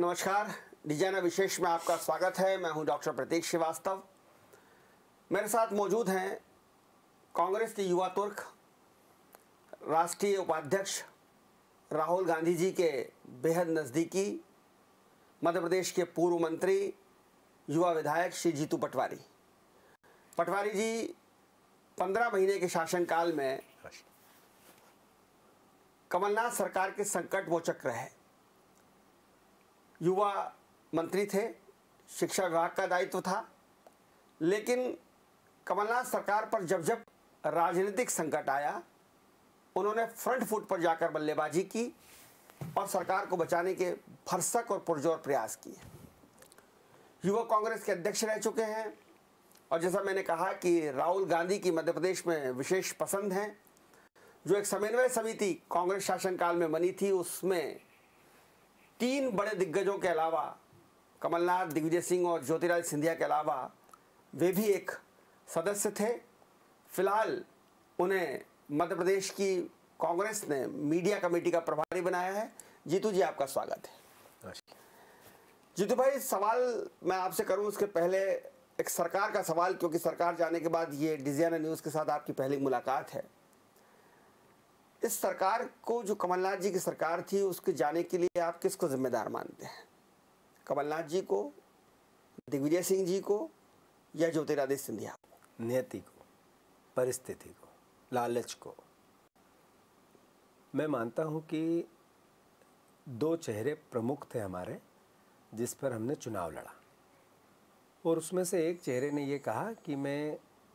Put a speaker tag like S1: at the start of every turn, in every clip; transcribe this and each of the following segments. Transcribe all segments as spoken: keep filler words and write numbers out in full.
S1: नमस्कार, डिजाइना विशेष में आपका स्वागत है। मैं हूं डॉक्टर प्रतीक श्रीवास्तव। मेरे साथ मौजूद हैं कांग्रेस के युवा तुर्क, राष्ट्रीय उपाध्यक्ष राहुल गांधी जी के बेहद नज़दीकी, मध्य प्रदेश के पूर्व मंत्री, युवा विधायक श्री जीतू पटवारी। पटवारी जी पंद्रह महीने के शासनकाल में कमलनाथ सरकार के संकट मोचक रहे। युवा मंत्री थे, शिक्षा विभाग का दायित्व था, लेकिन कमलनाथ सरकार पर जब जब राजनीतिक संकट आया, उन्होंने फ्रंट फुट पर जाकर बल्लेबाजी की और सरकार को बचाने के भरसक और पुरजोर प्रयास किए। युवा कांग्रेस के अध्यक्ष रह चुके हैं और जैसा मैंने कहा कि राहुल गांधी की मध्य प्रदेश में विशेश पसंद है। जो एक समन्वय समिति कांग्रेस शासनकाल में बनी थी, उसमें तीन बड़े दिग्गजों के अलावा, कमलनाथ, दिग्विजय सिंह और ज्योतिरादित्य सिंधिया के अलावा, वे भी एक सदस्य थे। फिलहाल उन्हें मध्य प्रदेश की कांग्रेस ने मीडिया कमेटी का प्रभारी बनाया है। जीतू जी, आपका स्वागत है। जीतू भाई, सवाल मैं आपसे करूं उसके पहले एक सरकार का सवाल, क्योंकि सरकार जाने के बाद ये डिजाइना न्यूज़ के साथ आपकी पहली मुलाकात है। इस सरकार को, जो कमलनाथ जी की सरकार थी, उसके जाने के लिए आप किसको जिम्मेदार मानते हैं? कमलनाथ जी को, दिग्विजय सिंह जी को, या ज्योतिरादित्य सिंधिया को?
S2: नियति को, परिस्थिति को, लालच को। मैं मानता हूं कि दो चेहरे प्रमुख थे हमारे, जिस पर हमने चुनाव लड़ा, और उसमें से एक चेहरे ने ये कहा कि मैं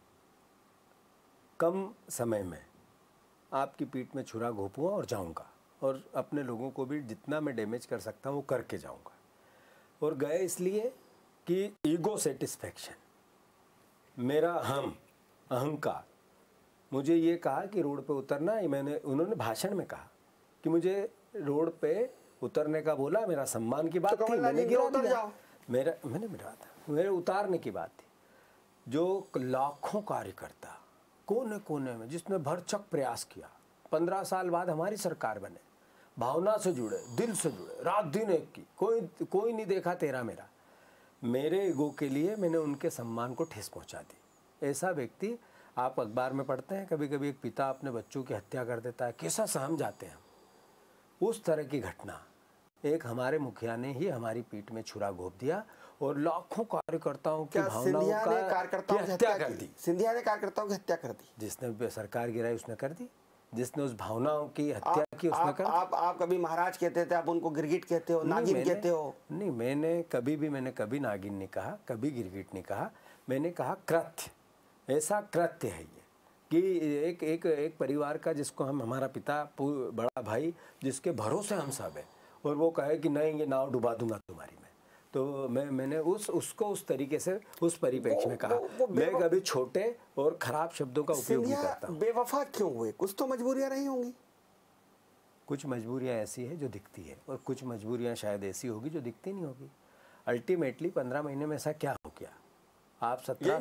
S2: कम समय में आपकी पीठ में छुरा घोंपूंगा और जाऊंगा, और अपने लोगों को भी जितना मैं डैमेज कर सकता हूं वो करके जाऊंगा। और गए इसलिए कि ईगो सेटिस्फैक्शन, मेरा हम अहंकार, मुझे ये कहा कि रोड पे उतरना। मैंने उन्होंने भाषण में कहा कि मुझे रोड पे उतरने का बोला, मेरा सम्मान की बात
S1: तो
S2: थी, मैंने
S1: गिरा उतर जाओ।
S2: मेरा मैंने मिला था, मेरे उतारने की बात थी। जो लाखों कार्यकर्ता कोने कोने में, जिसने भरचक प्रयास किया, पंद्रह साल बाद हमारी सरकार बने, भावना से जुड़े, दिल से जुड़े, रात दिन एक की, कोई कोई नहीं देखा तेरा मेरा, मेरे ईगो के लिए मैंने उनके सम्मान को ठेस पहुंचा दी। ऐसा व्यक्ति, आप अखबार में पढ़ते हैं कभी कभी एक पिता अपने बच्चों की हत्या कर देता है, कैसा सहम जाते हैं। उस तरह की घटना एक हमारे मुखिया ने ही हमारी पीठ में छुरा घोंप दिया और लाखों कार्यकर्ताओं की भावनाओं का हत्या कर दी।
S1: सिंधिया ने कार्यकर्ताओं की हत्या कर दी।
S2: जिसने सरकार गिराई उसने कर दी, जिसने उस भावनाओं की हत्या की उसने कर दी।
S1: आप आप कभी महाराज कहते थे, आप उनको गिरगिट कहते हो, नागिन कहते हो।
S2: नहीं, मैंने कभी भी मैंने कभी नागिन नहीं कहा, कभी गिरगिट नहीं कहा। मैंने कहा कृत्य, ऐसा कृत्य है ये कि एक एक एक परिवार का, जिसको हम, हमारा पिता, बड़ा भाई, जिसके भरोसे हम सब है, और वो कहे कि नहीं ये नाव डुबा दूंगा तुम्हारी में, तो मैं मैंने उस उसको उस तरीके से, उस परिप्रेक्ष्य में कहा। मैं कभी छोटे और खराब शब्दों का उपयोग नहीं करता हूँ।
S1: बेवफा क्यों हुए? कुछ तो मजबूरियां रही होंगी।
S2: कुछ मजबूरियां ऐसी है जो दिखती है, और कुछ मजबूरियां शायद ऐसी होगी जो दिखती नहीं होगी। अल्टीमेटली पंद्रह महीने में ऐसा क्या हो गया? आप सत्रह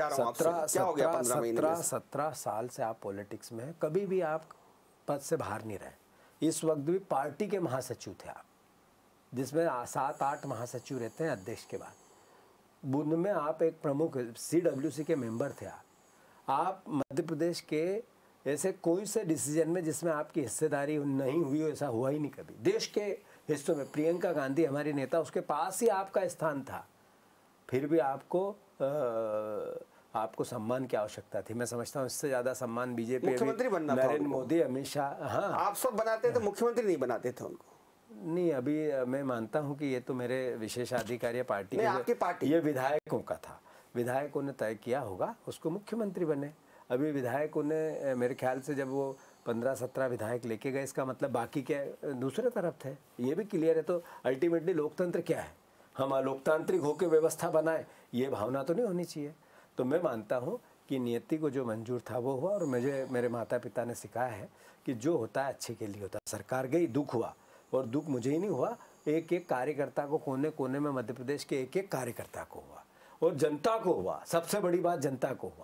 S2: सत्रह सत्रह साल से आप पॉलिटिक्स में हैं, कभी भी आप पद से बाहर नहीं रहे। इस वक्त भी पार्टी के महासचिव थे आप, जिसमें सात आठ महासचिव रहते हैं अध्यक्ष के बाद। बुंद में आप एक प्रमुख सी डब्ल्यू सी के मेंबर थे। आप आप मध्य प्रदेश के ऐसे कोई से डिसीजन में जिसमें आपकी हिस्सेदारी नहीं हुई हो, ऐसा हुआ ही नहीं कभी। देश के हिस्सों में प्रियंका गांधी हमारी नेता, उसके पास ही आपका स्थान था, फिर भी आपको आ, आपको सम्मान की आवश्यकता थी। मैं समझता हूँ इससे ज़्यादा सम्मान बीजेपी,
S1: मुख्यमंत्री बनना था,
S2: नरेंद्र मोदी, अमित शाह, हाँ
S1: आप सब बनाते थे, मुख्यमंत्री नहीं बनाते थे उनको।
S2: नहीं, अभी मैं मानता हूं कि ये तो मेरे विशेषाधिकारी पार्टी के,
S1: आपकी पार्टी,
S2: ये विधायकों का था। विधायकों ने तय किया होगा, उसको मुख्यमंत्री बने। अभी विधायकों ने, मेरे ख्याल से जब वो पंद्रह सत्रह विधायक लेके गए, इसका मतलब बाकी क्या दूसरे तरफ थे, ये भी क्लियर है। तो अल्टीमेटली लोकतंत्र क्या है? हम अलोकतांत्रिक होकर व्यवस्था बनाए, ये भावना तो नहीं होनी चाहिए। तो मैं मानता हूँ कि नियति को जो मंजूर था वो हुआ, और मुझे मेरे माता पिता ने सिखाया है कि जो होता है अच्छे के लिए होता है। सरकार गई, दुख हुआ, और दुख मुझे ही नहीं हुआ, एक एक कार्यकर्ता को, कोने कोने में मध्य प्रदेश के एक एक कार्यकर्ता को हुआ, और जनता को हुआ। सबसे बड़ी बात जनता को हुआ।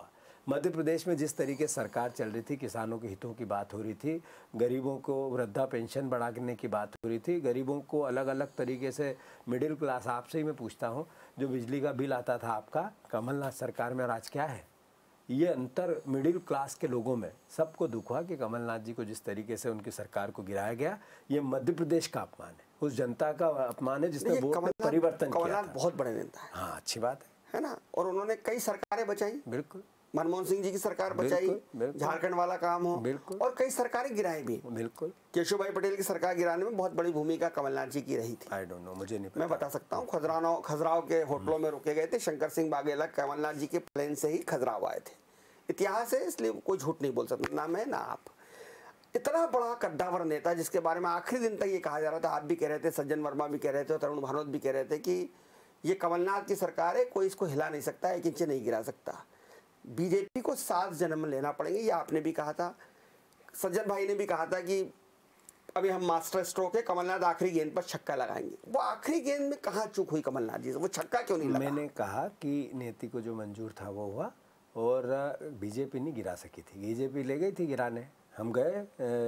S2: मध्य प्रदेश में जिस तरीके सरकार चल रही थी, किसानों के हितों की बात हो रही थी, गरीबों को वृद्धा पेंशन बढ़ाने की बात हो रही थी, गरीबों को अलग अलग तरीके से, मिडिल क्लास, आपसे ही मैं पूछता हूँ, जो बिजली का बिल आता था आपका कमलनाथ सरकार में और आज क्या है? ये अंतर मिडिल क्लास के लोगों में सबको दुख हुआ कि कमलनाथ जी को जिस तरीके से उनकी सरकार को गिराया गया, ये मध्य प्रदेश का अपमान है, उस जनता का अपमान है जिसने वोट में परिवर्तन किया।
S1: कमलनाथ बहुत बड़े नेता है।
S2: हाँ, अच्छी बात है
S1: है ना, और उन्होंने कई सरकारें बचाई।
S2: बिल्कुल,
S1: मनमोहन सिंह जी की सरकार बचाई, झारखंड वाला काम हो,
S2: बिल्कुल,
S1: और कई सरकारें गिराई भी।
S2: बिल्कुल,
S1: केशव भाई पटेल की सरकार गिराने में बहुत बड़ी भूमिका कमलनाथ जी की रही थी।
S2: आई डोंट नो, मुझे नहीं पता।
S1: मैं बता सकता हूँ, खजुराहो खजुराहो के होटलों में रुके गए थे, शंकर सिंह बाघेला कमलनाथ जी के प्लेन से ही खजुराहो आए थे। इतिहास है, इसलिए कोई झूठ नहीं बोल सकता, ना मैं ना आप। इतना बड़ा कद्दावर नेता जिसके बारे में आखिरी दिन तक ये कहा जा रहा था, आप भी कह रहे थे, सज्जन वर्मा भी कह रहे थे, और तरुण भानोत भी कह रहे थे कि ये कमलनाथ की सरकार है, कोई इसको हिला नहीं सकता, एक इंच नहीं गिरा सकता। बीजेपी को सात जन्म लेना पड़ेंगे, ये आपने भी कहा था, सज्जन भाई ने भी कहा था कि अभी हम मास्टर स्ट्रोक है, कमलनाथ आखिरी गेंद पर छक्का लगाएंगे। वो आखिरी गेंद में कहाँ चूक हुई कमलनाथ जी से, वो छक्का क्यों नहीं लगा?
S2: मैंने कहा कि नीति को जो मंजूर था वो हुआ, और बीजेपी नहीं गिरा सकी थी, बीजेपी ले गई थी गिराने। हम गए,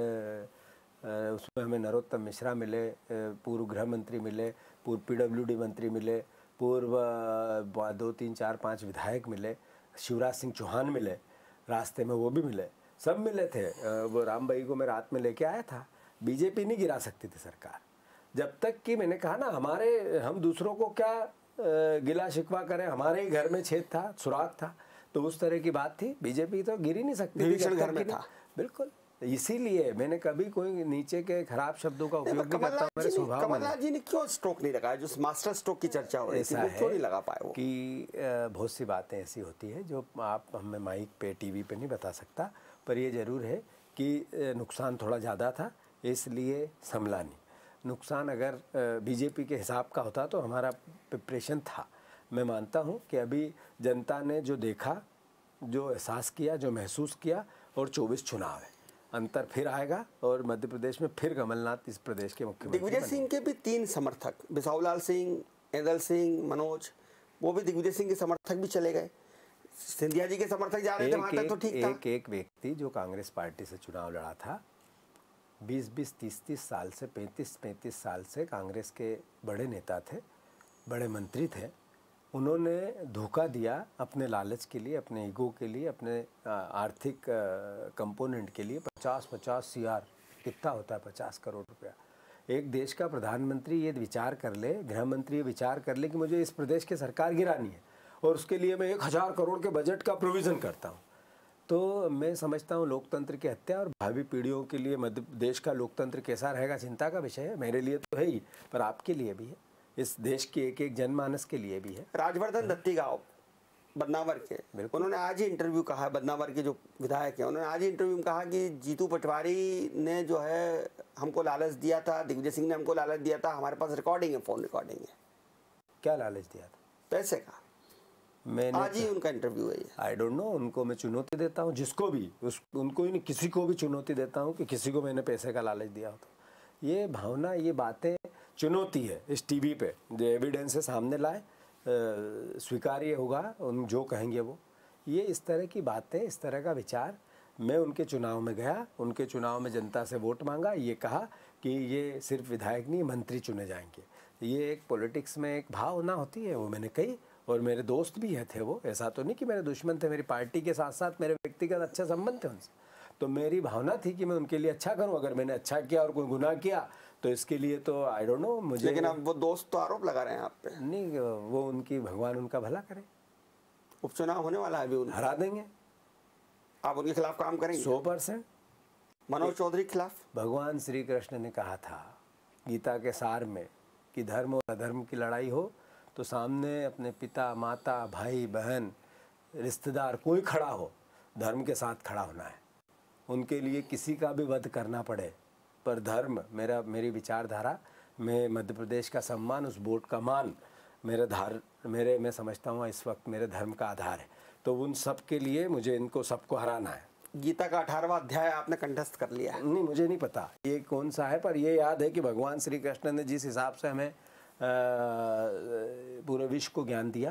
S2: उसमें हमें नरोत्तम मिश्रा मिले, पूर्व गृह मंत्री मिले, पूर्व पीडब्ल्यूडी मंत्री मिले, पूर्व दो तीन चार पाँच विधायक मिले, शिवराज सिंह चौहान मिले, रास्ते में वो भी मिले, सब मिले थे। वो राम भाई को मैं रात में लेके आया था। बीजेपी नहीं गिरा सकती थी सरकार, जब तक कि मैंने कहा ना, हमारे हम दूसरों को क्या गिला शिकवा करें, हमारे ही घर में छेद था, सुराग था, तो उस तरह की बात थी। बीजेपी तो गिर ही नहीं सकती थी,
S1: घर में था।
S2: बिल्कुल, इसीलिए मैंने कभी कोई नीचे के खराब शब्दों का उपयोग नहीं करता, मेरे स्वभाव में।
S1: कमलनाथ जी ने क्यों स्ट्रोक नहीं लगाया, जो मास्टर स्ट्रोक की चर्चा हो रही थी, वो क्यों नहीं लगा पाए? वो
S2: कि बहुत सी बातें ऐसी होती है जो आप हमें माइक पे, टीवी पे नहीं बता सकता, पर ये जरूर है कि नुकसान थोड़ा ज़्यादा था, इसलिए संभला नहीं। नुकसान अगर बीजेपी के हिसाब का होता तो हमारा प्रिपरेशन था। मैं मानता हूँ कि अभी जनता ने जो देखा, जो एहसास किया, जो महसूस किया, और चौबीस चुनाव है, अंतर फिर आएगा, और मध्य प्रदेश में फिर कमलनाथ इस प्रदेश के मुख्यमंत्री।
S1: दिग्विजय सिंह के भी तीन समर्थक, बिसाऊलाल सिंह, ऐदल सिंह, मनोज, वो भी दिग्विजय सिंह के समर्थक भी चले गए। सिंधिया जी के समर्थक जा रहे थे, वहां तक तो ठीक था।
S2: एक एक व्यक्ति जो कांग्रेस पार्टी से चुनाव लड़ा था, बीस बीस तीस तीस साल से, पैंतीस पैंतीस साल से कांग्रेस के बड़े नेता थे, बड़े मंत्री थे, उन्होंने धोखा दिया अपने लालच के लिए, अपने ईगो के लिए, अपने आर्थिक कंपोनेंट के लिए। पचास पचास सी आर कितना होता है, पचास करोड़ रुपया। एक देश का प्रधानमंत्री ये विचार कर ले, गृह मंत्री ये विचार कर ले कि मुझे इस प्रदेश की सरकार गिरानी है, और उसके लिए मैं एक हज़ार करोड़ के बजट का प्रोविज़न करता हूँ, तो मैं समझता हूँ लोकतंत्र की हत्या, और भावी पीढ़ियों के लिए मध्य प्रदेश का लोकतंत्र कैसा रहेगा चिंता का विषय है। मेरे लिए तो है ही, पर आपके लिए भी है, इस देश के एक एक जनमानस के लिए भी है।
S1: राजवर्धन दत्तीगांव बदनावर के, उन्होंने आज ही इंटरव्यू कहा, बदनावर के जो विधायक हैं, उन्होंने आज ही इंटरव्यू में कहा कि जीतू पटवारी ने जो है हमको लालच दिया था, दिग्विजय सिंह ने हमको लालच दिया था, हमारे पास रिकॉर्डिंग है, फोन रिकॉर्डिंग है।
S2: क्या लालच दिया था?
S1: पैसे का। मैंने आज ही उनका इंटरव्यू है।
S2: आई डोंट नो, उनको मैं चुनौती देता हूँ, जिसको भी, उस उनको ही नहीं, किसी को भी चुनौती देता हूँ कि किसी को मैंने पैसे का लालच दिया हो। तो ये भावना, ये बातें चुनौती है इस टीवी पे, जो एविडेंस है सामने लाए, स्वीकार्य होगा उन जो कहेंगे वो। ये इस तरह की बातें, इस तरह का विचार। मैं उनके चुनाव में गया, उनके चुनाव में जनता से वोट मांगा, ये कहा कि ये सिर्फ विधायक नहीं, मंत्री चुने जाएंगे। ये एक पॉलिटिक्स में एक भावना होती है, वो मैंने कही, और मेरे दोस्त भी है थे वो, ऐसा तो नहीं कि मेरे दुश्मन थे। मेरी पार्टी के साथ साथ मेरे व्यक्तिगत अच्छे संबंध थे उनसे, तो मेरी भावना थी कि मैं उनके लिए अच्छा करूं। अगर मैंने अच्छा किया और कोई गुनाह किया तो इसके लिए तो आई डोंट नो मुझे।
S1: लेकिन अब वो दोस्त तो आरोप लगा रहे हैं आप पे।
S2: नहीं, वो उनकी, भगवान उनका भला करे।
S1: उपचुनाव होने वाला है अभी, उन्हें
S2: हरा देंगे।
S1: आप उनके खिलाफ काम करेंगे?
S2: सौ परसेंट।
S1: मनोज चौधरी के खिलाफ?
S2: भगवान श्री कृष्ण ने कहा था गीता के सार में कि धर्म और अधर्म की लड़ाई हो तो सामने अपने पिता, माता, भाई, बहन, रिश्तेदार कोई खड़ा हो, धर्म के साथ खड़ा होना है। उनके लिए किसी का भी वध करना पड़े, पर धर्म, मेरा मेरी विचारधारा, मैं मध्य प्रदेश का सम्मान, उस वोट का मान, मेरे धार मेरे मैं समझता हूँ इस वक्त मेरे धर्म का आधार है। तो उन सब के लिए मुझे इनको सबको हराना है।
S1: गीता का अठारहवां अध्याय आपने कंठस्थ कर लिया है?
S2: नहीं, मुझे नहीं पता ये कौन सा है, पर ये याद है कि भगवान श्री कृष्ण ने जिस हिसाब से हमें पूरे विश्व को ज्ञान दिया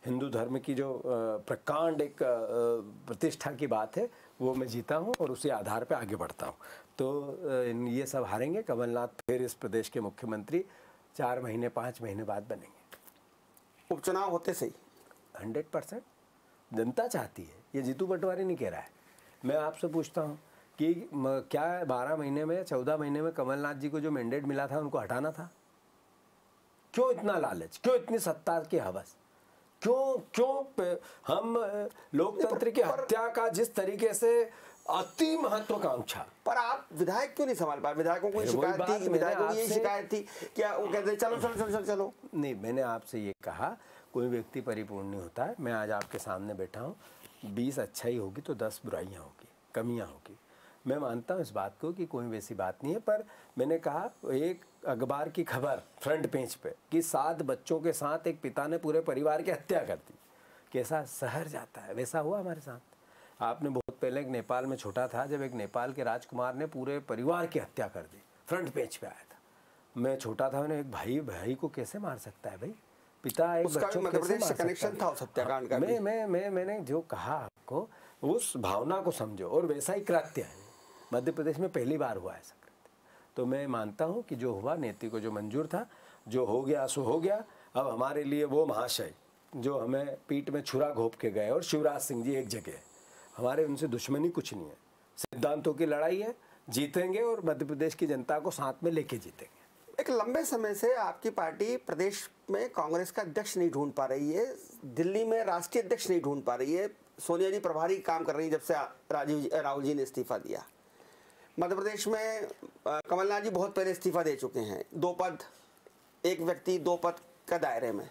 S2: हिंदू धर्म की जो प्रकांड एक प्रतिष्ठा की बात है वो मैं जीता हूँ और उसी आधार पर आगे बढ़ता हूँ। तो ये सब हारेंगे, कमलनाथ फिर इस प्रदेश के मुख्यमंत्री चार महीने पाँच महीने बाद बनेंगे।
S1: उपचुनाव होते सही
S2: हंड्रेड परसेंट जनता चाहती है, ये जीतू पटवारी नहीं कह रहा है। मैं आपसे पूछता हूँ कि क्या बारह महीने में चौदह महीने में कमलनाथ जी को जो मैंडेट मिला था उनको हटाना था? क्यों इतना लालच, क्यों इतनी सत्ता की हवस, क्यों क्यों हम लोकतंत्र की हत्या का जिस तरीके से अति महत्वाकांक्षा।
S1: पर आप विधायक क्यों नहीं संभाल पाए? विधायकों को शिकायत थी कि विधायकों की ये शिकायत थी क्या वो कहते चलो चलो चलो चलो चलो
S2: नहीं, मैंने आपसे ये कहा कोई व्यक्ति परिपूर्ण नहीं होता है। मैं आज आपके सामने बैठा हूँ, बीस अच्छाई होगी तो दस बुराइयाँ होगी, कमियाँ होगी। मैं मानता हूँ इस बात को कि कोई वैसी बात नहीं है, पर मैंने कहा एक अखबार की खबर फ्रंट पेज पे कि सात बच्चों के साथ एक पिता ने पूरे परिवार की हत्या कर दी, कैसा सहर जाता है। वैसा हुआ हमारे साथ। आपने बहुत पहले एक नेपाल में छोटा था जब एक नेपाल के राजकुमार ने पूरे परिवार की हत्या कर दी, फ्रंट पेज पे आया था। मैं छोटा था, मैंने एक भाई भाई को कैसे मार सकता है भाई, पिता एक बच्चों को कैसे मार सकता है?
S1: था उस हत्याकांड का।
S2: मैं मैं मैं मैंने जो कहा आपको उस भावना को समझो, और वैसा ही कृत्य है मध्य प्रदेश में पहली बार हुआ ऐसा कृत्य। तो मैं मानता हूँ कि जो हुआ नीति को जो मंजूर था, जो हो गया सो हो गया। अब हमारे लिए वो महाशय जो हमें पीठ में छुरा घोंप के गए और शिवराज सिंह जी एक जगह, हमारे उनसे दुश्मनी कुछ नहीं है, सिद्धांतों की लड़ाई है, जीतेंगे और मध्य प्रदेश की जनता को साथ में लेके जीतेंगे।
S1: एक लंबे समय से आपकी पार्टी प्रदेश में कांग्रेस का अध्यक्ष नहीं ढूंढ पा रही है, दिल्ली में राष्ट्रीय अध्यक्ष नहीं ढूंढ पा रही है। सोनिया जी प्रभारी काम कर रही है जब से राजीव राहुल जी ने इस्तीफा दिया। मध्य प्रदेश में कमलनाथ जी बहुत पहले इस्तीफा दे चुके हैं, दो पद, एक व्यक्ति दो पद का दायरे में।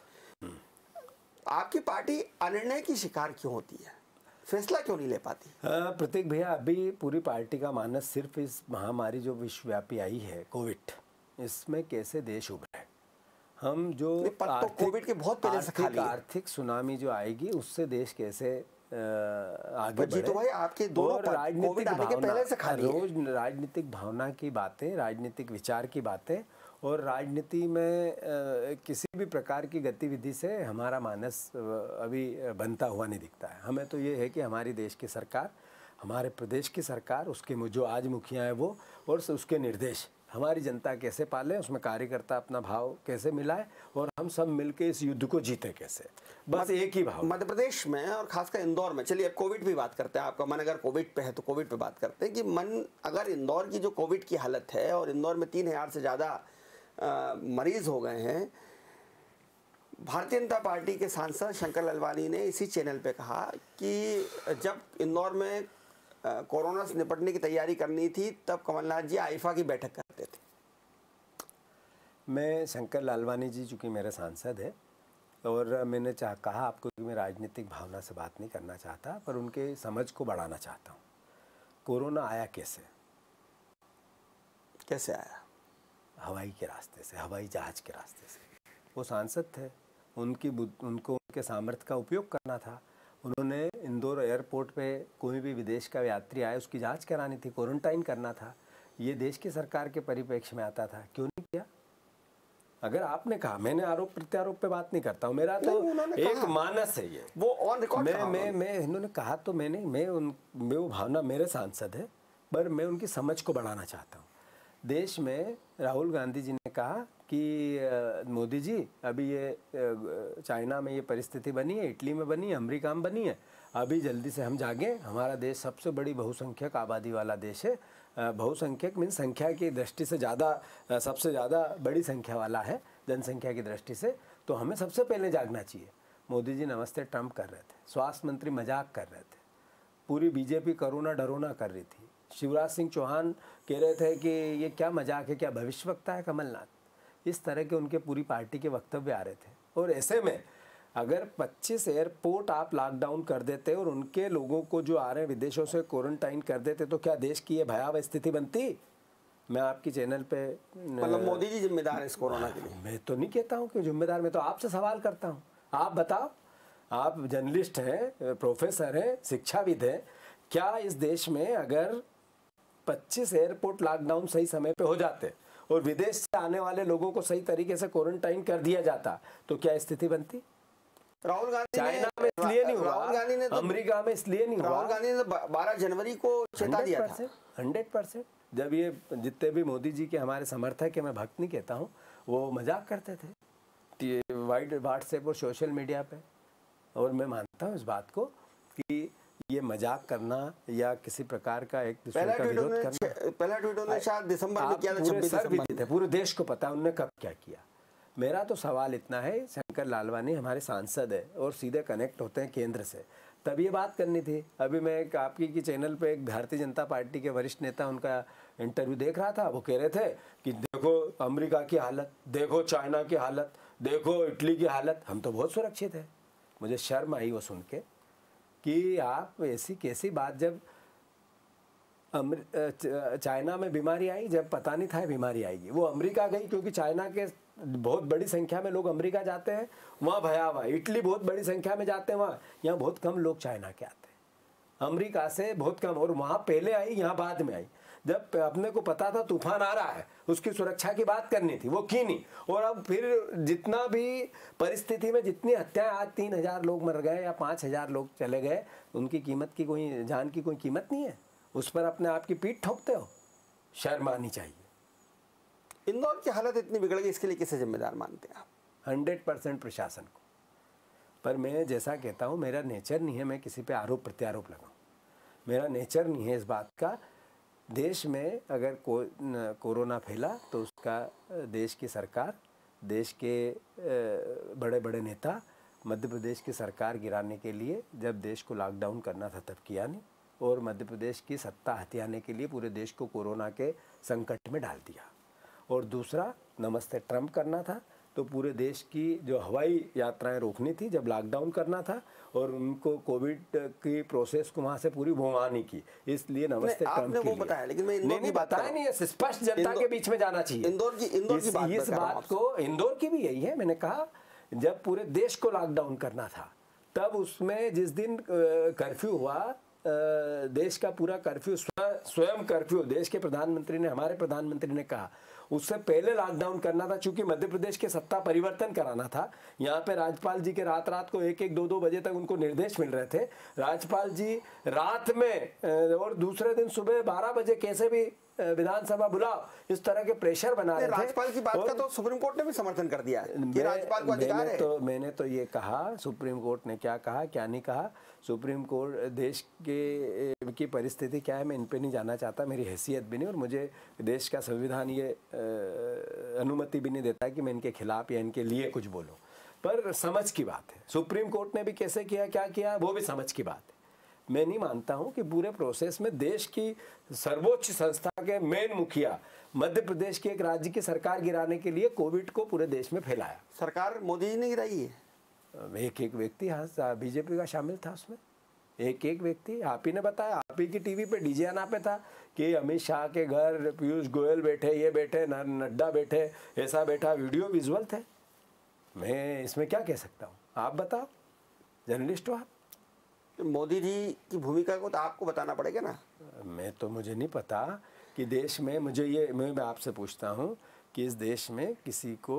S1: आपकी पार्टी अनिर्णय की शिकार क्यों होती है, फैसला क्यों नहीं ले पाती?
S2: प्रतीक भैया, अभी पूरी पार्टी का मानस सिर्फ इस महामारी जो विश्वव्यापी आई है कोविड, इसमें कैसे देश उभरा है। हम जो
S1: कोविड के बहुत पहले से खाली है।
S2: आर्थिक सुनामी जो आएगी उससे देश कैसे आगे बढ़े।
S1: तो भाई आपके दोनों
S2: राजनीतिक भावना, रोज राजनीतिक भावना की बातें, राजनीतिक विचार की बातें और राजनीति में आ, किसी भी प्रकार की गतिविधि से हमारा मानस अभी बनता हुआ नहीं दिखता है। हमें तो ये है कि हमारी देश की सरकार, हमारे प्रदेश की सरकार, उसके जो आज मुखिया है वो और उसके निर्देश हमारी जनता कैसे पाले, उसमें कार्यकर्ता अपना भाव कैसे मिलाए और हम सब मिलके इस युद्ध को जीते कैसे, बस एक ही भाव।
S1: मध्य प्रदेश में और खासकर इंदौर में, चलिए अब कोविड भी बात करते हैं, आपका मन अगर कोविड पे है तो कोविड पे बात करते हैं कि मन अगर इंदौर की जो कोविड की हालत है और इंदौर में तीन हजार से ज़्यादा मरीज हो गए हैं। भारतीय जनता पार्टी के सांसद शंकर लालवानी ने इसी चैनल पे कहा कि जब इंदौर में कोरोना से निपटने की तैयारी करनी थी तब कमलनाथ जी आईफा की बैठक करते थे।
S2: मैं शंकर लालवानी जी चूँकि मेरे सांसद है और मैंने चाह कहा आपको कि मैं राजनीतिक भावना से बात नहीं करना चाहता, पर उनके समझ को बढ़ाना चाहता हूँ। कोरोना आया कैसे
S1: कैसे आया?
S2: हवाई के रास्ते से, हवाई जहाज के रास्ते से। वो सांसद थे, उनकी उनको उनके सामर्थ्य का उपयोग करना था। उन्होंने इंदौर एयरपोर्ट पे कोई भी विदेश का यात्री आए उसकी जांच करानी थी, क्वारंटाइन करना था। ये देश की सरकार के परिप्रेक्ष्य में आता था, क्यों नहीं किया? अगर आपने कहा, मैंने आरोप प्रत्यारोप पे बात नहीं करता हूँ, मेरा तो एक मानस है ये,
S1: वो ऑन रिकॉर्ड।
S2: मैं मैं मैं इन्होंने कहा तो मैंने मैं उन मैं वो भावना, मेरे सांसद है पर मैं उनकी समझ को बढ़ाना चाहता हूँ। देश में राहुल गांधी जी ने कहा कि मोदी जी अभी ये चाइना में ये परिस्थिति बनी है, इटली में बनी है, अमेरिका में बनी है, अभी जल्दी से हम जागें। हमारा देश सबसे बड़ी बहुसंख्यक आबादी वाला देश है, बहुसंख्यक मीन संख्या की दृष्टि से ज़्यादा, सबसे ज़्यादा बड़ी संख्या वाला है जनसंख्या की दृष्टि से, तो हमें सबसे पहले जागना चाहिए। मोदी जी नमस्ते ट्रंप कर रहे थे, स्वास्थ्य मंत्री मजाक कर रहे थे, पूरी बीजेपी करोना डरोना कर रही थी, शिवराज सिंह चौहान कह रहे थे कि ये क्या मजाक है, क्या भविष्यवक्ता है कमलनाथ, इस तरह के उनके पूरी पार्टी के वक्तव्य आ रहे थे। और ऐसे में अगर पच्चीस एयरपोर्ट आप लॉकडाउन कर देते और उनके लोगों को जो आ रहे हैं विदेशों से क्वारंटाइन कर देते तो क्या देश की ये भयावह स्थिति बनती? मैं आपकी चैनल पे,
S1: मतलब मोदी जी जिम्मेदार है इस कोरोना के लिए?
S2: मैं तो नहीं कहता हूँ कि जिम्मेदार, मैं तो आपसे सवाल करता हूँ, आप बताओ, आप जर्नलिस्ट हैं, प्रोफेसर हैं, शिक्षाविद हैं, क्या इस देश में अगर पच्चीस एयरपोर्ट लॉकडाउन सही समय पे हो जाते और विदेश से आने वाले लोगों को सही तरीके से क्वारंटाइन कर दिया जाता तो क्या स्थिति बनती?
S1: राहुल गांधी
S2: चाइना में इसलिए नहीं हुआ,
S1: राहुल गांधी ने तो
S2: अमेरिका में इसलिए नहीं हुआ।
S1: राहुल गांधी ने बारह जनवरी को चेता दिया था।
S2: हंड्रेड परसेंट जब ये जितने भी मोदी जी के हमारे समर्थक है, मैं भक्त नहीं कहता हूँ, वो मजाक करते थे वाइड व्हाट्सएप और सोशल मीडिया पे, और मैं मानता हूँ इस बात को कि ये मजाक करना या किसी प्रकार का एक दूसरे का विरोध करना।
S1: पहला ट्वीट उन्होंने शायद दिसंबर में किया था, छब्बीस दिसंबर
S2: थे, पूरे देश को पता उन्होंने कब क्या किया। मेरा तो सवाल इतना है, शंकर लालवानी हमारे सांसद है और सीधे कनेक्ट होते हैं केंद्र से, तब ये बात करनी थी। अभी मैं एक आपकी की चैनल पे एक भारतीय जनता पार्टी के वरिष्ठ नेता उनका इंटरव्यू देख रहा था, वो कह रहे थे कि देखो अमेरिका की हालत, देखो चाइना की हालत, देखो इटली की हालत, हम तो बहुत सुरक्षित है। मुझे शर्म आई वो सुन के कि आप ऐसी कैसी बात, जब चाइना में बीमारी आई, जब पता नहीं था बीमारी आएगी, वो अमेरिका गई क्योंकि चाइना के बहुत बड़ी संख्या में लोग अमेरिका जाते हैं, वहाँ भयावह। इटली बहुत बड़ी संख्या में जाते हैं वहाँ, यहाँ बहुत कम लोग चाइना के आते हैं, अमेरिका से बहुत कम, और वहाँ पहले आई, यहाँ बाद में आई। जब अपने को पता था तूफान आ रहा है, उसकी सुरक्षा की बात करनी थी, वो की नहीं। और अब फिर जितना भी परिस्थिति में जितनी हत्याएं, आज तीन हजार लोग मर गए या पाँच हजार लोग चले गए, उनकी कीमत की कोई, जान की कोई कीमत नहीं है, उस पर अपने आप की पीठ ठोकते हो, शर्म आनी चाहिए।
S1: इंदौर की हालत इतनी बिगड़ गई, इसके लिए किसे जिम्मेदार मानते हैं आप?
S2: हंड्रेड परसेंट प्रशासन को। पर मैं जैसा कहता हूँ, मेरा नेचर नहीं है मैं किसी पे आरोप प्रत्यारोप लगाऊँ, मेरा नेचर नहीं है इस बात का। देश में अगर को, कोरोना फैला तो उसका देश की सरकार, देश के बड़े बड़े नेता मध्य प्रदेश की सरकार गिराने के लिए जब देश को लॉकडाउन करना था तब किया नहीं, और मध्य प्रदेश की सत्ता हथियाने के लिए पूरे देश को कोरोना के संकट में डाल दिया। और दूसरा, नमस्ते ट्रम्प करना था तो पूरे देश की जो हवाई यात्राएं रोकनी थी जब लॉकडाउन करना था, और उनको कोविड की प्रोसेस को वहाँ से पूरी भुगवानी की, इसलिए नमस्ते ट्रम्प के लिए
S1: बताया। लेकिन मैं
S2: नहीं, नहीं बताया नहीं है, स्पष्ट जनता के बीच में जाना चाहिए।
S1: इंदौर की इंदौर की बात
S2: इस बात को, इंदौर की भी यही है। मैंने कहा जब पूरे देश को लॉकडाउन करना था तब उसमें जिस दिन कर्फ्यू हुआ, देश का पूरा कर्फ्यू, स्वयं कर्फ्यू देश के प्रधानमंत्री ने, हमारे प्रधानमंत्री ने कहा, उससे पहले लॉकडाउन करना था, क्योंकि मध्य प्रदेश के सत्ता परिवर्तन कराना था। यहाँ पे राज्यपाल जी के रात रात को एक एक दो दो बजे तक उनको निर्देश मिल रहे थे। राज्यपाल जी रात में और दूसरे दिन सुबह बारह बजे कैसे भी विधानसभा बुलाओ, इस तरह के प्रेशर बना रहे थे।
S1: राज्यपाल की बात का तो सुप्रीम कोर्ट ने भी समर्थन कर दिया है कि राज्यपाल को अधिकार है।
S2: तो मैंने तो ये कहा, सुप्रीम कोर्ट ने क्या कहा क्या नहीं कहा, सुप्रीम कोर्ट देश के की परिस्थिति क्या है मैं इन पे नहीं जाना चाहता, मेरी हैसियत भी नहीं, और मुझे देश का संविधान ये अनुमति भी नहीं देता कि मैं इनके खिलाफ या इनके लिए कुछ बोलूं। पर समझ की बात है, सुप्रीम कोर्ट ने भी कैसे किया क्या किया वो भी समझ की बात है। मैं नहीं मानता हूं कि पूरे प्रोसेस में देश की सर्वोच्च संस्था के मेन मुखिया मध्य प्रदेश के एक राज्य की सरकार गिराने के लिए कोविड को पूरे देश में फैलाया।
S1: सरकार मोदी जी ने गिराई है।
S2: एक एक व्यक्ति हाँ बीजेपी का शामिल था उसमें, एक एक व्यक्ति। आप ही ने बताया, आप ही की टीवी पे डीजे आना पे था कि अमित शाह के घर पीयूष गोयल बैठे, ये बैठे, नड्डा बैठे, ऐसा बैठा, वीडियो विजुअल थे। मैं इसमें क्या कह सकता हूँ, आप बताओ, जर्नलिस्ट हो आप।
S1: मोदी जी की भूमिका को तो आपको बताना पड़ेगा ना।
S2: मैं तो, मुझे नहीं पता कि देश में, मुझे ये, मैं आपसे पूछता हूँ कि इस देश में किसी को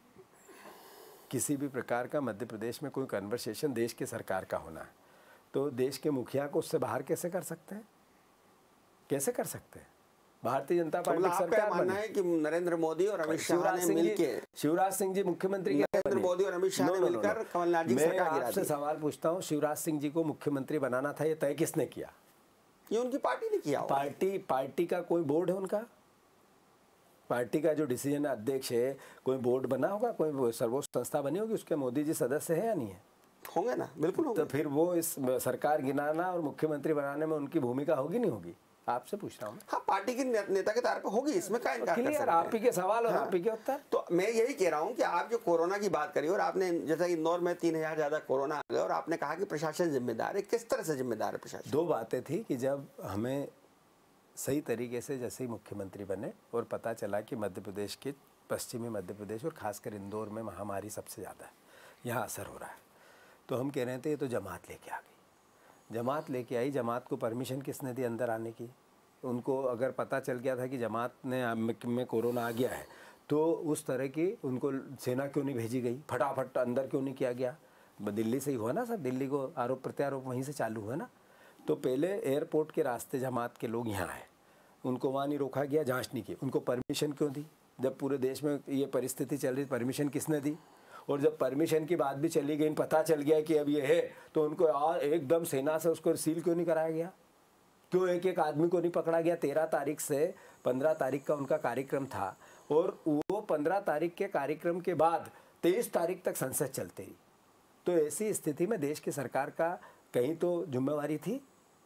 S2: किसी भी प्रकार का मध्य प्रदेश में कोई कन्वर्सेशन देश की सरकार का होना है तो देश के मुखिया को उससे बाहर कैसे कर सकते हैं, कैसे कर सकते हैं? भारतीय जनता पार्टी की सरकार
S1: मानना है कि नरेंद्र मोदी और अमित शाह ने मिलकर,
S2: शिवराज सिंह जी मुख्यमंत्री,
S1: नरेंद्र मोदी और अमित शाह ने मिलकर कमलनाथ जी की सरकार गिरा दी।
S2: मैं आपसे सवाल पूछता हूँ, शिवराज सिंह जी को मुख्यमंत्री बनाना था, ये तय किसने किया?
S1: ये उनकी पार्टी ने किया।
S2: पार्टी पार्टी का कोई बोर्ड है उनका? पार्टी का जो डिसीजन अध्यक्ष है, कोई बोर्ड बना होगा, कोई सर्वोच्च संस्था बनी होगी, उसके मोदी जी सदस्य है या नहीं है?
S1: होंगे ना, बिल्कुल होंगे।
S2: तो फिर वो इस सरकार गिराना और मुख्यमंत्री बनाने में उनकी भूमिका होगी नहीं होगी? आपसे पूछ रहा हूँ।
S1: हाँ, पार्टी के नेता के तौर पर होगी, इसमें क्या इनकार कर सकते हैं?
S2: आप ही के सवाल और आप ही के उत्तर।
S1: तो मैं यही कह रहा हूँ कि आप जो कोरोना की बात करी और आपने जैसा कि इंदौर में तीन हजार ज्यादा कोरोना आ गया और आपने कहा कि प्रशासन जिम्मेदार है, किस तरह से जिम्मेदार है प्रशासन?
S2: दो बातें थी कि जब हमें सही तरीके से जैसे ही मुख्यमंत्री बने और पता चला कि मध्य प्रदेश के, पश्चिमी मध्य प्रदेश और खासकर इंदौर में महामारी सबसे ज़्यादा है, यहाँ असर हो रहा है, तो हम कह रहे थे ये तो जमात लेके आ गई। जमात लेके आई, जमात को परमिशन किसने दी अंदर आने की? उनको अगर पता चल गया था कि जमात ने में कोरोना आ गया है तो उस तरह की उनको सेना क्यों नहीं भेजी गई, फटाफट अंदर क्यों नहीं किया गया? दिल्ली से ही हुआ ना सब, दिल्ली को आरोप प्रत्यारोप वहीं से चालू हुआ ना। तो पहले एयरपोर्ट के रास्ते जमात के लोग यहाँ आए, उनको वहाँ नहीं रोका गया, जांच नहीं की। उनको परमिशन क्यों दी? जब पूरे देश में ये परिस्थिति चल रही, परमिशन किसने दी? और जब परमिशन की बात भी चली गई, पता चल गया कि अब ये है, तो उनको यार एकदम सेना से उसको सील क्यों नहीं कराया गया? क्यों एक एक आदमी को नहीं पकड़ा गया? तेरह तारीख से पंद्रह तारीख का उनका कार्यक्रम था, और वो पंद्रह तारीख के कार्यक्रम के बाद तेईस तारीख तक संसद चलते ही। तो ऐसी स्थिति में देश की सरकार का कहीं तो जिम्मेवारी थी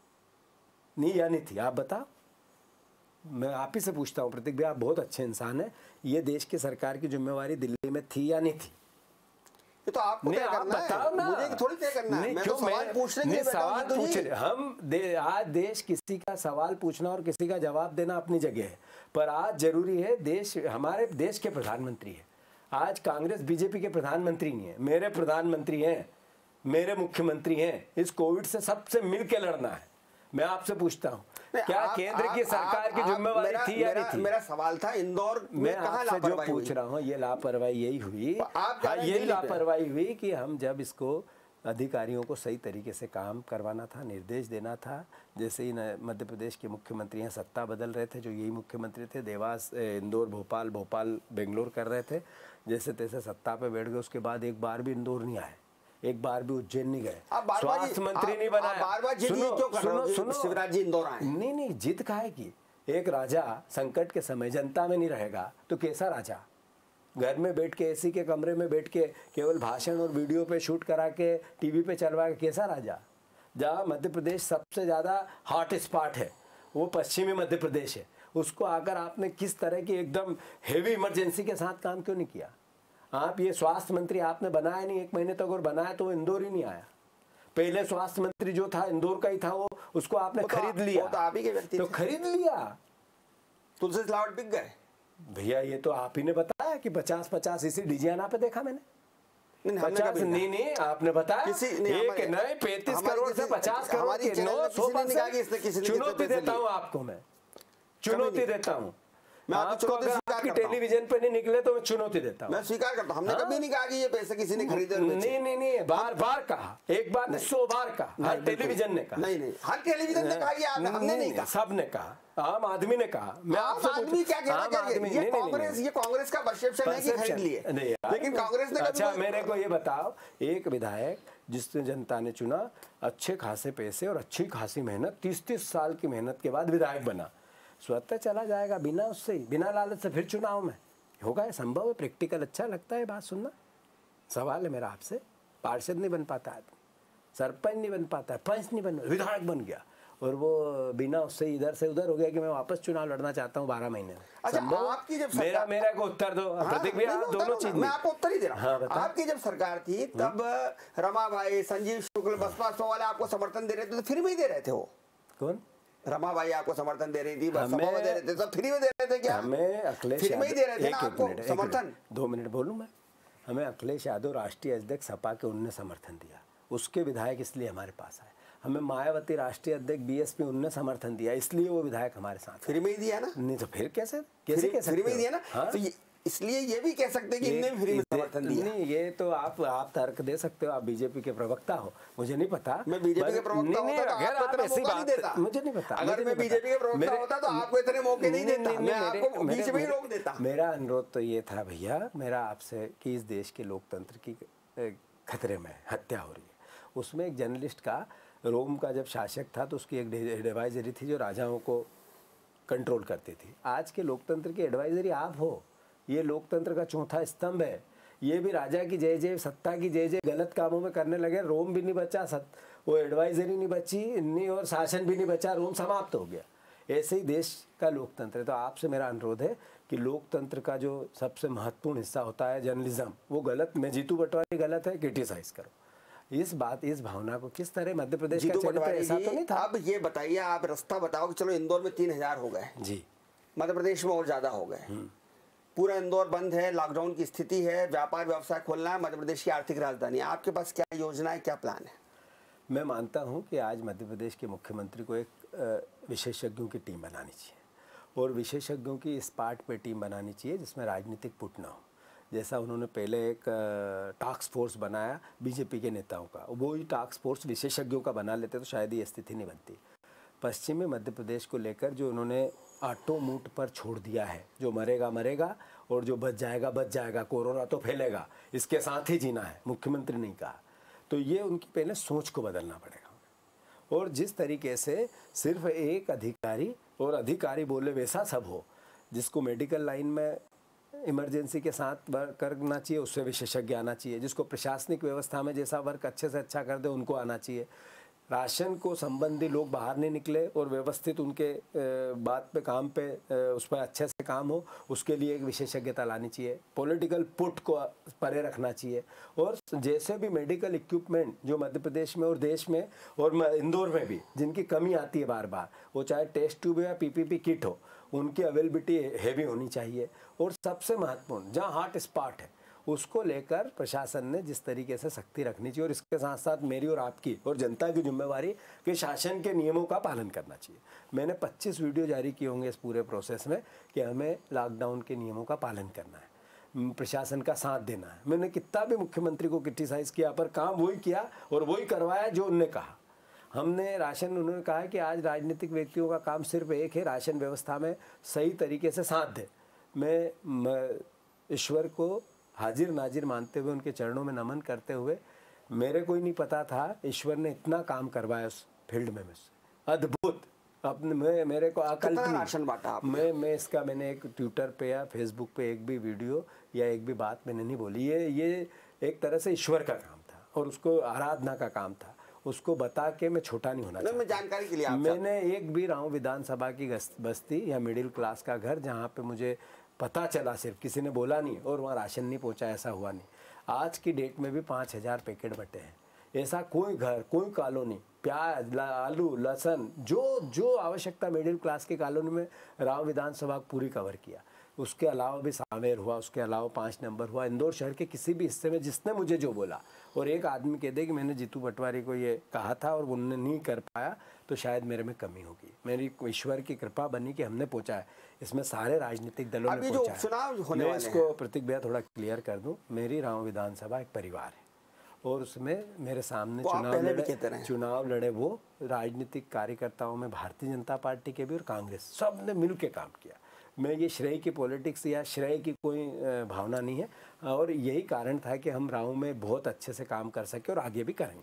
S2: नहीं या नहीं थी? आप बताओ। मैं आप ही से पूछता हूँ प्रतीक भाई, आप बहुत अच्छे इंसान हैं, ये देश की सरकार की जिम्मेवारी दिल्ली में थी या नहीं थी?
S1: ये तो आपको तय करना है, मुझे थोड़ी तय करना है। मैं तो सवाल पूछने के लिए बैठा हूं।
S2: सवाल पूछ रहे हम दे, आज देश किसी का सवाल पूछना और किसी का जवाब देना अपनी जगह है, पर आज जरूरी है, देश हमारे देश के प्रधानमंत्री है। आज कांग्रेस बीजेपी के प्रधानमंत्री नहीं है, मेरे प्रधानमंत्री हैं, मेरे मुख्यमंत्री हैं। इस कोविड से सबसे मिलकर लड़ना है। मैं आपसे पूछता हूँ, क्या आप, केंद्र आप, की सरकार आप, की जिम्मेवारी थी या नहीं थी?
S1: मेरा सवाल था इंदौर में कहाँ लापरवाही हुई?
S2: पूछ रहा हूँ, ये लापरवाही यही हुई, हाँ, यही लापरवाही हुई कि हम जब इसको अधिकारियों को सही तरीके से काम करवाना था, निर्देश देना था। जैसे ही मध्य प्रदेश के मुख्यमंत्री हैं, सत्ता बदल रहे थे, जो यही मुख्यमंत्री थे, देवास, इंदौर, भोपाल, भोपाल बेंगलोर कर रहे थे, जैसे तैसे सत्ता पे बैठ गए। उसके बाद एक बार भी इंदौर नहीं आए, एक बार भी उज्जैन नहीं गए, स्वास्थ्य मंत्री नहीं बनाया।
S1: बार बार सुनो सुनो सुनो शिवराज जी इंदौर आए।
S2: नहीं नहीं, जिद काहे की? एक राजा संकट के समय जनता में नहीं रहेगा तो कैसा राजा? घर में बैठ के एसी के कमरे में बैठ के केवल भाषण और वीडियो पे शूट करा के टीवी पे चलवा के कैसा राजा? जहाँ मध्य प्रदेश सबसे ज़्यादा हॉट स्पॉट है वो पश्चिमी मध्य प्रदेश है, उसको आकर आपने किस तरह की एकदम हेवी इमरजेंसी के साथ काम क्यों नहीं किया? आप ये स्वास्थ्य मंत्री आपने बनाया नहीं, एक महीने तक और बनाया तो वो इंदौर ही नहीं आया। पहले स्वास्थ्य मंत्री जो था इंदौर का ही था, वो उसको आपने तो खरीद लिया।
S1: तो आप ही के व्यक्ति
S2: तो खरीद लिया,
S1: तुलसी सिलावट बिक गए।
S2: भैया ये तो आप ही ने बताया कि पचास पचास इसी डिजाइना पे देखा मैंने। नहीं, पचास नहीं नहीं आपने बताया किसी एक नए पैंतीस करोड़ से पचास करोड़ की नौ सौ चुनौती देता हूँ आपको, मैं चुनौती देता हूँ। मैं आपको अगर आपकी टेलीविजन पे नहीं निकले तो मैं चुनौती देता हूँ।
S1: मैं स्वीकार करता हूँ, हमने हाँ? कभी नहीं कहा कि ये पैसे किसी ने खरीदे और बेचे।
S2: नहीं नहीं नहीं, बार बार कहा, एक बार नहीं सौ बार कहा, हर टेलीविजन ने कहा।
S1: नहीं नहीं, हर टेलीविजन ने कहा, ये हमने नहीं कहा,
S2: सबने कहा, आम आदमी ने कहा।
S1: मैं आपसे आदमी क्या कह रहा है? ये कांग्रेस ये कांग्रेस का परसेप्शन है कि खरीद लिए, लेकिन कांग्रेस ने।
S2: अच्छा मेरे को ये बताओ, एक विधायक जिसने जनता ने चुना, अच्छे खासे पैसे और अच्छी खासी मेहनत, तीस तीस साल की मेहनत के बाद विधायक बना, स्वतः चला जाएगा बिना उससे ही, बिना लालच से फिर चुनाव में होगा? ये संभव है? प्रैक्टिकल अच्छा लगता है बात सुनना? सवाल है मेरा आपसे। पार्षद नहीं बन पाता आदमी, सरपंच नहीं बन पाता है, पंच नहीं बन, विधायक बन गया और वो बिना उससे इधर से उधर हो गया कि मैं वापस चुनाव लड़ना चाहता हूँ बारह महीने में।
S1: अच्छा, आपकी जब
S2: मेरा मेरा को उत्तर दो प्रतीक भैया, दोनों चीज
S1: मैं आपको उत्तर ही दे रहा हूँ। आपकी जब सरकार थी तब रमाबाई, संजीव शुक्ल, बसपा वाले आपको समर्थन दे रहे थे, तो फिर भी दे रहे थे। वो कौन? रमाबाई आपको समर्थन दे रही थी, बसपा में दे रहे थे, सब फ्री में दे रहे थे क्या? हमें अखिलेश फ्री में ही दे रहे थे ना आपको समर्थन। दो मिनट बोलूं मैं। हमें अखिलेश यादव राष्ट्रीय अध्यक्ष सपा के, उनने समर्थन दिया, उसके विधायक इसलिए हमारे पास आए। हमें मायावती राष्ट्रीय अध्यक्ष बीएसपी, उनने समर्थन दिया, इसलिए वो विधायक हमारे साथ। फ्री में ही दिया ना? नहीं तो फिर कैसे कैसे कैसे फ्री में ही दिया ना? हाँ? तो इसलिए ये भी कह सकते हैं कि इनने भी फ्री में समर्थन दिया। नहीं, ये तो आप आप तर्क दे सकते हो, आप बीजेपी के प्रवक्ता हो, मुझे नहीं पता। मैं बीजेपी के प्रवक्ता होता तो आपको इतना मौका नहीं देता, मुझे नहीं पता। अगर मैं बीजेपी के प्रवक्ता होता तो आपको इतने मौके नहीं देता, मैं आपको बीच में ही रोक देता। मेरा अनुरोध तो ये था भैया मेरा आपसे कि इस देश के लोकतंत्र की खतरे में हत्या हो रही है। उसमें एक जर्नलिस्ट का, रोम का जब शासक था तो उसकी एक एडवाइजरी थी जो राजाओं को कंट्रोल करती थी। आज के लोकतंत्र की एडवाइजरी आप हो। ये लोकतंत्र का चौथा स्तंभ है। ये भी राजा की जय जय, सत्ता की जय जय गलत कामों में करने लगे, रोम भी नहीं बचा, सत वो एडवाइजरी नहीं बची, नहीं और शासन भी नहीं बचा, रोम समाप्त हो गया। ऐसे ही देश का लोकतंत्र है। तो आपसे मेरा अनुरोध है कि लोकतंत्र का जो सबसे महत्वपूर्ण हिस्सा होता है जर्नलिज्म, वो गलत, मैं जीतू पटवारी गलत है, क्रिटिसाइज करो। इस बात इस भावना को किस तरह मध्य प्रदेश का चरित्र ऐसा तो नहीं था। अब ये बताइए, आप रास्ता बताओ कि चलो इंदौर में तीन हजार हो गए जी, मध्य प्रदेश में और ज्यादा हो गए, पूरा इंदौर बंद है, लॉकडाउन की स्थिति है, व्यापार व्यवसाय खोलना है, मध्य प्रदेश की आर्थिक राजधानी, आपके पास क्या योजना है, क्या प्लान है? मैं मानता हूं कि आज मध्य प्रदेश के मुख्यमंत्री को एक विशेषज्ञों की टीम बनानी चाहिए और विशेषज्ञों की इस पार्ट पे टीम बनानी चाहिए जिसमें राजनीतिक पुट ना हो,
S2: जैसा उन्होंने पहले एक टास्क फोर्स बनाया बीजेपी के नेताओं का, वो ही टास्क फोर्स विशेषज्ञों का बना लेते तो शायद ये स्थिति नहीं बनती। पश्चिमी मध्य प्रदेश को लेकर जो उन्होंने आटो मूट पर छोड़ दिया है, जो मरेगा मरेगा और जो बच जाएगा बच जाएगा, कोरोना तो फैलेगा, इसके साथ ही जीना है, मुख्यमंत्री नहीं कहा, तो ये उनकी पहले सोच को बदलना पड़ेगा। और जिस तरीके से सिर्फ एक अधिकारी और अधिकारी बोले वैसा सब हो, जिसको मेडिकल लाइन में इमरजेंसी के साथ वर्क करना चाहिए उससे विशेषज्ञ आना चाहिए, जिसको प्रशासनिक व्यवस्था में जैसा वर्क अच्छे से अच्छा कर दे उनको आना चाहिए, राशन को संबंधी लोग बाहर नहीं निकले और व्यवस्थित उनके बात पे काम पे उस पर अच्छे से काम हो, उसके लिए एक विशेषज्ञता लानी चाहिए, पॉलिटिकल पुट को परे रखना चाहिए। और जैसे भी मेडिकल इक्विपमेंट जो मध्य प्रदेश में और देश में और इंदौर में भी जिनकी कमी आती है बार बार, वो चाहे टेस्ट ट्यूब या पीपीपी किट हो, उनकी अवेलेबिलिटी हैवी होनी चाहिए। और सबसे महत्वपूर्ण जहाँ हॉट स्पॉट है उसको लेकर प्रशासन ने जिस तरीके से सख्ती रखनी चाहिए, और इसके साथ साथ मेरी और आपकी और जनता की जिम्मेवारी कि शासन के नियमों का पालन करना चाहिए। मैंने पच्चीस वीडियो जारी किए होंगे इस पूरे प्रोसेस में कि हमें लॉकडाउन के नियमों का पालन करना है, प्रशासन का साथ देना है। मैंने कितना भी मुख्यमंत्री को क्रिटिसाइज़ किया पर काम वही किया और वही करवाया जो उनने कहा। हमने राशन, उन्होंने कहा कि आज राजनीतिक व्यक्तियों का काम सिर्फ एक है, राशन व्यवस्था में सही तरीके से साथ दे। मैं ईश्वर को हाजिर नाजिर मानते हुए उनके चरणों में नमन करते हुए, मेरे को ही नहीं पता था ईश्वर ने इतना काम करवाया उस फील्ड में मुझसे, अद्भुत। अपने मैं मेरे को अकल
S1: राशन बांटा आपने?
S2: मैं मैं इसका मैंने एक ट्विटर पे या फेसबुक पे एक भी वीडियो या एक भी बात मैंने नहीं बोली। ये ये एक तरह से ईश्वर का काम था और उसको आराधना का काम था, उसको बता के मैं छोटा नहीं होना चाहता।
S1: मैं जानकारी के लिए
S2: मैंने एक भी राव विधानसभा की बस्ती या मिडिल क्लास का घर जहाँ पे मुझे पता चला, सिर्फ किसी ने बोला नहीं और वहाँ राशन नहीं पहुँचा, ऐसा हुआ नहीं। आज की डेट में भी पाँच हज़ार पैकेट बटे हैं, ऐसा कोई घर कोई कॉलोनी, प्याज आलू लहसुन जो जो आवश्यकता मिडिल क्लास की कॉलोनी में राव विधानसभा पूरी कवर किया। उसके अलावा भी सावेर हुआ, उसके अलावा पाँच नंबर हुआ, इंदौर शहर के किसी भी हिस्से में जिसने मुझे जो बोला, और एक आदमी कह दे कि मैंने जीतू पटवारी को ये कहा था और उन्होंने नहीं कर पाया, तो शायद मेरे में कमी होगी। मेरी ईश्वर की कृपा बनी कि हमने पहुँचा है। इसमें सारे राजनीतिक दलों ने पहुँचा है। मैं इसको प्रतीक भैया थोड़ा क्लियर कर दूँ, मेरी राव विधानसभा एक परिवार है और उसमें मेरे सामने चुनाव लड़े चुनाव लड़े वो राजनीतिक कार्यकर्ताओं में भारतीय जनता पार्टी के भी और कांग्रेस, सब ने मिल के काम किया। मैं ये श्रेय की पॉलिटिक्स या श्रेय की कोई भावना नहीं है, और यही कारण था कि हम राव में बहुत अच्छे से काम कर सके और आगे भी करेंगे।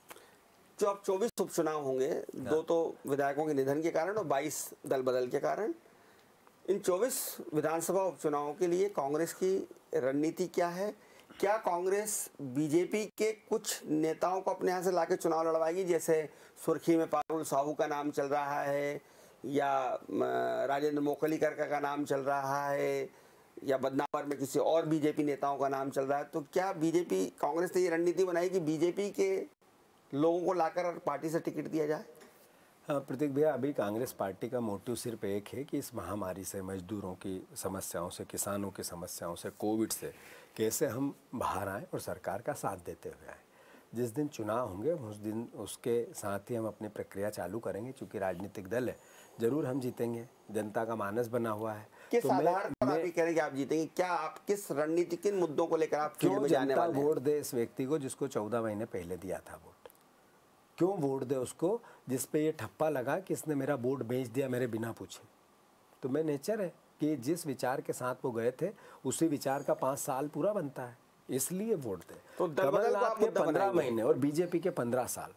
S1: जो अब चौबीस उपचुनाव होंगे, दो तो विधायकों के निधन के कारण और बाईस दल बदल के कारण, इन चौबीस विधानसभा उपचुनावों के लिए कांग्रेस की रणनीति क्या है? क्या कांग्रेस बीजेपी के कुछ नेताओं को अपने यहाँ से लाके चुनाव लड़वाएगी? जैसे सुर्खी में पारुल साहू का नाम चल रहा है, या राजेंद्र मोखलीकर का नाम चल रहा है, या बदनावर में किसी और बीजेपी नेताओं का नाम चल रहा है। तो क्या बीजेपी कांग्रेस ने ये रणनीति बनाई कि बीजेपी के लोगों को लाकर पार्टी से टिकट दिया जाए?
S2: हाँ प्रतीक भैया, अभी कांग्रेस पार्टी का मोटिव सिर्फ एक है कि इस महामारी से, मजदूरों की समस्याओं से, किसानों की समस्याओं से, कोविड से कैसे हम बाहर आएँ और सरकार का साथ देते हुए आएँ। जिस दिन चुनाव होंगे उस दिन उसके साथ ही हम अपनी प्रक्रिया चालू करेंगे। चूँकि राजनीतिक दल है, जरूर हम जीतेंगे, जनता का मानस बना हुआ है।
S1: किस आधार पर आप ये कह रहे हैं कि आप जीतेंगे? क्या आप किस रणनीति, किन मुद्दों को लेकर आप फील्ड में जाने वाले हैं?
S2: वोट दे इस व्यक्ति को जिसको चौदह महीने पहले दिया था वोट? क्यों वोट दे उसको जिस पे ये ठप्पा लगा कि इसने मेरा वोट बेच दिया मेरे बिना पूछे? तो मैं नेचर है कि जिस विचार के साथ वो गए थे उसी विचार का पाँच साल पूरा बनता है, इसलिए वोट दे।
S1: तो
S2: कमलनाथ के पंद्रह महीने और बीजेपी के पंद्रह साल।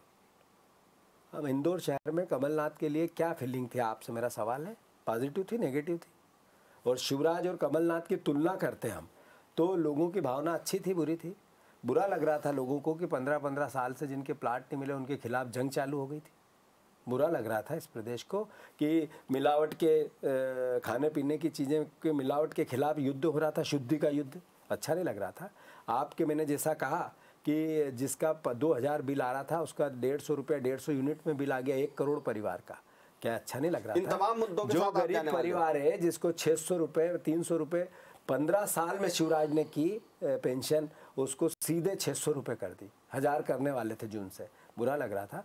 S2: अब इंदौर शहर में कमलनाथ के लिए क्या फीलिंग थी, आपसे मेरा सवाल है? पॉजिटिव थी, नेगेटिव थी? और शिवराज और कमलनाथ की तुलना करते हम तो लोगों की भावना अच्छी थी, बुरी थी? बुरा लग रहा था लोगों को कि पंद्रह पंद्रह साल से जिनके प्लाट नहीं मिले उनके खिलाफ जंग चालू हो गई थी। बुरा लग रहा था इस प्रदेश को कि मिलावट के खाने पीने की चीज़ें के मिलावट के खिलाफ युद्ध हो रहा था, शुद्धि का युद्ध। अच्छा नहीं लग रहा था आपके, मैंने जैसा कहा कि जिसका दो हज़ार बिल आ रहा था उसका डेढ़ सौ रुपया डेढ़ सौ यूनिट में बिल आ गया एक करोड़ परिवार का। क्या अच्छा नहीं लग रहा था?
S1: तमाम मुद्दों के
S2: जो गरीब परिवार है जिसको छः सौ रुपये तीन सौ रुपये पंद्रह साल में शिवराज ने की पेंशन, उसको सीधे छः सौ रुपये कर दी, हज़ार करने वाले थे जून से। बुरा लग रहा था।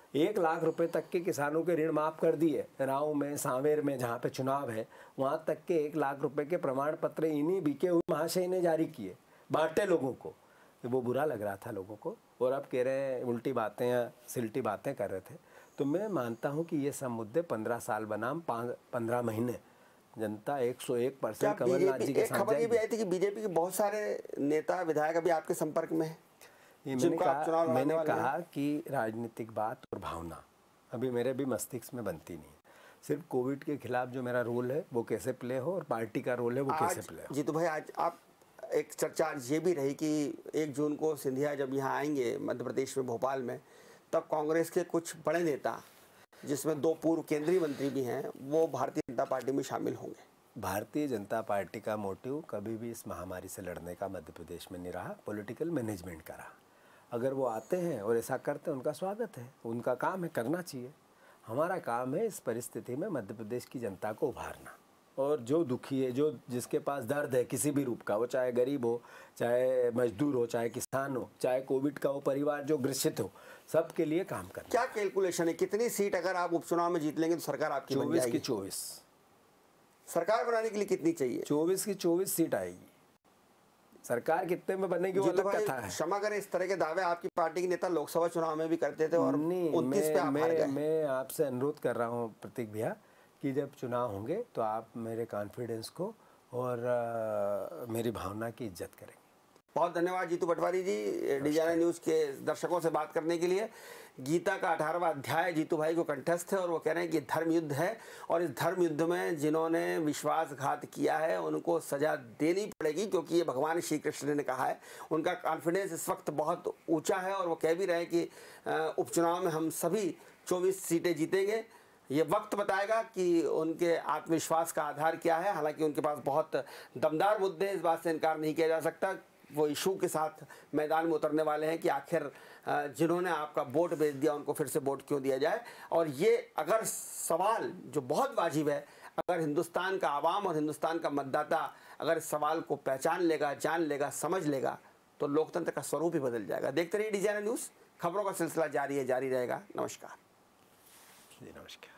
S2: एक लाख रुपए तक के किसानों के ऋण माफ़ कर दिए। राव में, सांवेर में, जहाँ पे चुनाव है, वहाँ तक के एक लाख रुपए के प्रमाण पत्र इन्हीं बीके हुए महाशय ने जारी किए, बांटे लोगों को। वो बुरा लग रहा था लोगों को, और अब कह रहे हैं उल्टी बातें या सिलटी बातें कर रहे थे। तो मैं मानता हूँ कि ये सब मुद्दे पंद्रह साल बनाम पाँच पंद्रह महीने जनता एक सौ एक परसेंट कमलनाथ जी के साथ।
S1: खबर ये भी आई थी कि बीजेपी के बहुत सारे नेता विधायक अभी आपके संपर्क में हैं।
S2: ये मैंने कहा मैंने कहा कि राजनीतिक बात और भावना अभी मेरे भी मस्तिष्क में बनती नहीं। सिर्फ कोविड के खिलाफ जो मेरा रोल है वो कैसे प्ले हो, और पार्टी का रोल है वो कैसे प्ले हो।
S1: जीतू भाई, आज आप एक चर्चा आज ये भी रही कि एक जून को सिंधिया जब यहाँ आएंगे मध्य प्रदेश में, भोपाल में, तब कांग्रेस के कुछ बड़े नेता, जिसमें दो पूर्व केंद्रीय मंत्री भी हैं, वो भारतीय जनता पार्टी में शामिल होंगे।
S2: भारतीय जनता पार्टी का मोटिव कभी भी इस महामारी से लड़ने का मध्य प्रदेश में नहीं रहा, पॉलिटिकल मैनेजमेंट का रहा। अगर वो आते हैं और ऐसा करते हैं, उनका स्वागत है, उनका काम है, करना चाहिए। हमारा काम है इस परिस्थिति में मध्य प्रदेश की जनता को उभारना, और जो दुखी है, जो जिसके पास दर्द है किसी भी रूप का, वो चाहे गरीब हो, चाहे मजदूर हो, चाहे किसान हो, चाहे कोविड का वो परिवार जो ग्रसित हो, सबके लिए काम करना।
S1: क्या कैलकुलेशन है, कितनी सीट अगर आप उपचुनाव में जीत लेंगे तो सरकार आपकी बन जाएगी?
S2: चौबीस की चौबीस
S1: सरकार बनाने के लिए कितनी चाहिए?
S2: चौबीस की चौबीस सीट आएगी। सरकार कितने में बनेगी वो अलग कथा है।
S1: क्षमा करें, इस तरह के दावे आपकी पार्टी के नेता लोकसभा चुनाव में भी करते थे, और उनतीस पे आप हार गए।
S2: मैं आपसे अनुरोध कर रहा हूँ प्रतीक भैया कि जब चुनाव होंगे तो आप मेरे कॉन्फिडेंस को और आ, मेरी भावना की इज्जत करेंगे।
S1: बहुत धन्यवाद जीतू पटवारी जी, डिजाइनर न्यूज़ के दर्शकों से बात करने के लिए। गीता का अठारहवां अध्याय जीतू भाई को कंठस्थ है, और वो कह रहे हैं कि धर्म युद्ध है, और इस धर्म युद्ध में जिन्होंने विश्वासघात किया है उनको सजा देनी पड़ेगी, क्योंकि ये भगवान श्री कृष्ण ने कहा है। उनका कॉन्फिडेंस इस वक्त बहुत ऊंचा है, और वो कह भी रहे हैं कि उपचुनाव में हम सभी चौबीस सीटें जीतेंगे। ये वक्त बताएगा कि उनके आत्मविश्वास का आधार क्या है। हालांकि उनके पास बहुत दमदार मुद्दे हैं, इस बात से इनकार नहीं किया जा सकता। वो इशू के साथ मैदान में उतरने वाले हैं कि आखिर जिन्होंने आपका वोट बेच दिया उनको फिर से वोट क्यों दिया जाए। और ये अगर सवाल जो बहुत वाजिब है, अगर हिंदुस्तान का आवाम और हिंदुस्तान का मतदाता अगर इस सवाल को पहचान लेगा, जान लेगा, समझ लेगा, तो लोकतंत्र का स्वरूप ही बदल जाएगा। देखते रहिए डिजाइनर न्यूज़, खबरों का सिलसिला जारी है, जारी रहेगा। नमस्कार।
S2: जी नमस्कार।